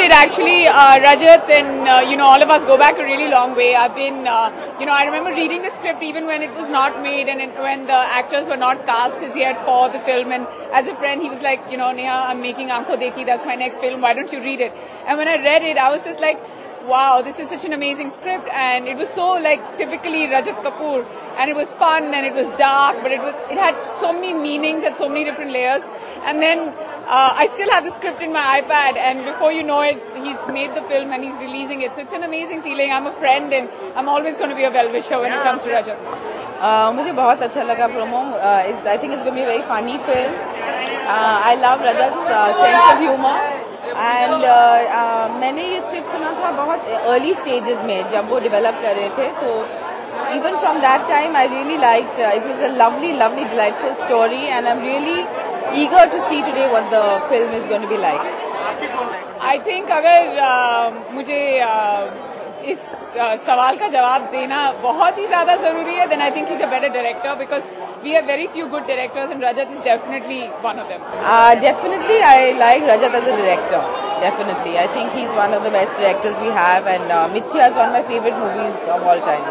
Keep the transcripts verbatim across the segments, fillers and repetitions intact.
it actually, uh, Rajat, and uh, you know, all of us go back a really long way. I've been, uh, you know, I remember reading the script even when it was not made and it, when the actors were not cast as yet for the film. And as a friend, he was like, you know, Neha, I'm making Aankho Dekhi, that's my next film. Why don't you read it? And when I read it, I was just like, wow, this is such an amazing script, and it was so like typically Rajat Kapoor, and it was fun and it was dark, but it was it had so many meanings, had so many different layers. And then uh, I still have the script in my iPad, and before you know it, he's made the film and he's releasing it. So it's an amazing feeling. I'm a friend, and I'm always going to be a well-wisher when it comes to Rajat. Uh, मुझे बहुत अच्छा लगा promo. Uh, I think it's going to be a very funny film. Uh, I love Rajat's uh, sense of humor. And uh, uh, मैंने ये script सुना था बहुत early stages में जब वो डेवलप कर रहे थे, तो even from that time I really liked it was a lovely lovely delightful story and I am really eager to see today what the film is going to be like. I think अगर uh, मुझे uh, इस uh, सवाल का जवाब देना बहुत ही ज्यादा जरूरी है, then I think he is a better director because we have very few good directors and Rajat is definitely one of them. Uh, definitely I like Rajat as a director. Definitely. I think he's one of the best directors we have, and uh, Mithya is one of my favorite movies of all time.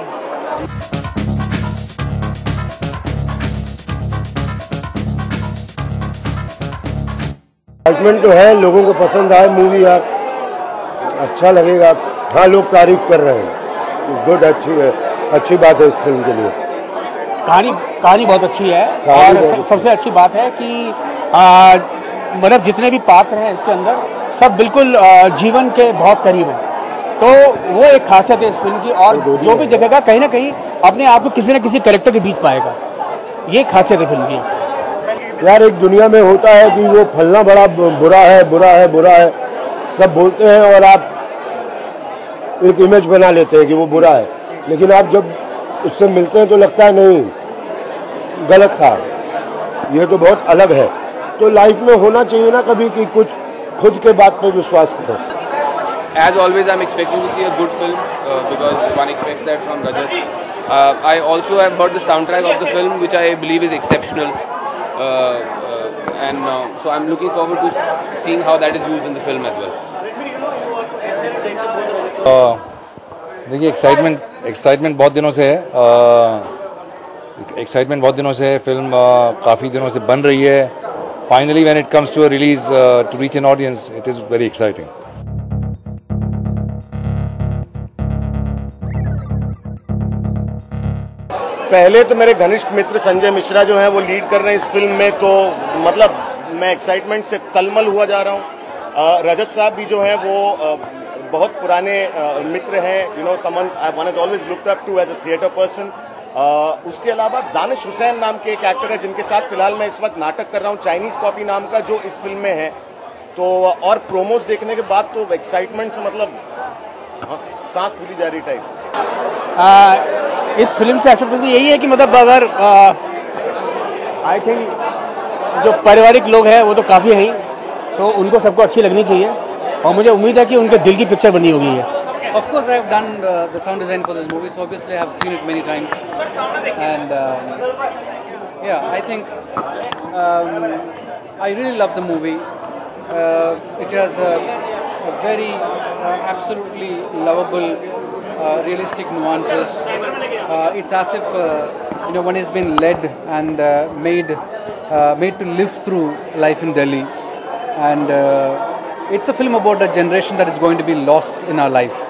Excitement तो है, लोगों को पसंद आए movie, यार अच्छा लगेगा. हाँ, लोग तारीफ कर रहे हैं, गुड, अच्छी है, अच्छी बात है इस फिल्म के लिए. कहानी कहानी बहुत अच्छी है, और सब, सबसे अच्छी बात है कि मतलब जितने भी पात्र हैं इसके अंदर सब बिल्कुल आ, जीवन के बहुत करीब हैं. तो वो एक खासियत है इस फिल्म की, और जो भी देखेगा कहीं ना कहीं अपने आप को किसी न किसी कैरेक्टर के बीच पाएगा. ये खासियत है फिल्म की. यार एक दुनिया में होता है कि वो फलना बड़ा बुरा है, बुरा है, बुरा है, सब बोलते हैं और आप एक इमेज बना लेते हैं कि वो बुरा है, लेकिन आप जब उससे मिलते हैं तो लगता है नहीं, गलत था, ये तो बहुत अलग है. तो लाइफ में होना चाहिए ना कभी कि कुछ खुद के बात पे विश्वास करो. As always, I'm expecting to see a good film uh, because one expects that from Rajat. Uh, I also have heard the soundtrack of the film, which I believe is exceptional, uh, uh, and uh, so I'm looking forward to seeing how that is used in the film as well. Uh, देखिए excitement excitement बहुत दिनों से है, excitement बहुत दिनों से है. Film काफ़ी दिनों से बन रही है. Finally when it comes to a release to reach an audience, it is very exciting. पहले तो मेरे घनिष्ठ मित्र संजय मिश्रा जो हैं वो लीड कर रहे हैं इस फिल्म में, तो मतलब मैं एक्साइटमेंट से तलमल हुआ जा रहा हूँ. रजत साहब भी जो हैं वो uh, बहुत पुराने uh, मित्र हैं, you know, someone one has always looked up to as a theatre person. उसके अलावा दानिश हुसैन नाम के एक एक्टर है जिनके साथ फिलहाल मैं इस वक्त नाटक कर रहा हूँ, चाइनीज कॉफी नाम का, जो इस फिल्म में है. तो और प्रोमोज देखने के बाद तो एक्साइटमेंट से मतलब सांस फूली जा रही टाइप. इस फिल्म से एक्चुअली यही है कि मतलब अगर आई थिंक जो पारिवारिक लोग हैं वो तो काफ़ी हैं, तो उनको सबको अच्छी लगनी चाहिए, और मुझे उम्मीद है कि उनके दिल की पिक्चर बनी होगी है. Of course, I have done uh, the sound design for this movie, so obviously I have seen it many times, and um, yeah, I think um, I really love the movie. Uh, it has a, a very uh, absolutely lovable, uh, realistic nuances. Uh, it's as if uh, you know one has been led and uh, made uh, made to live through life in Delhi, and uh, it's a film about a generation that is going to be lost in our life.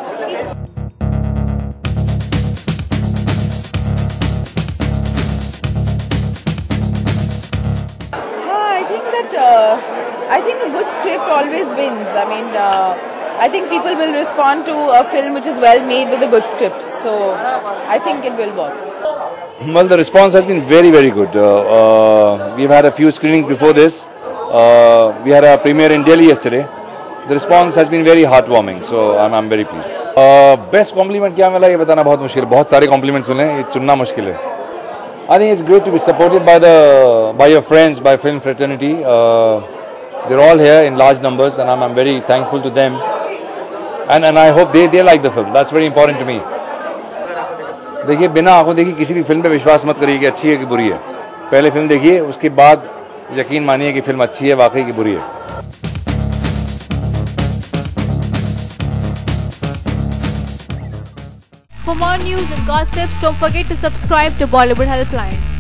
Uh, I think a good script always wins. I mean, uh, I think people will respond to a film which is well made with a good script. So, I think it will work. Well, the response has been very, very good. Uh, uh, we've had a few screenings before this. Uh, we had a premiere in Delhi yesterday. The response has been very heartwarming. So, I'm, I'm very pleased. Uh, best compliment क्या मिला ये बताना बहुत मुश्किल है. बहुत सारे compliments मिले, ये चुनना मुश्किल है. I think it's great to be supported by the by your friends, by film fraternity. Uh, they're all here in large numbers, and I'm, I'm very thankful to them. And and I hope they they like the film. That's very important to me. देखिए बिना आंखों देखी किसी भी film पे विश्वास मत करिए कि अच्छी है कि बुरी है. पहले फिल्म देखिए, उसके बाद यकीन मानिए कि फिल्म अच्छी है वाकई कि बुरी है. For more news and gossips, don't forget to subscribe to Bollywood Helpline.